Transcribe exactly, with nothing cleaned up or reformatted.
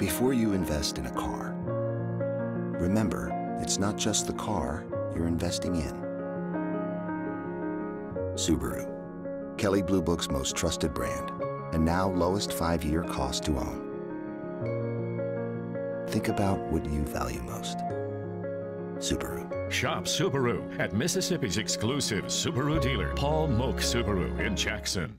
Before you invest in a car, remember, it's not just the car you're investing in. Subaru, Kelley Blue Book's most trusted brand, and now lowest five-year cost to own. Think about what you value most. Subaru. Shop Subaru at Mississippi's exclusive Subaru dealer, Paul Moak Subaru in Jackson.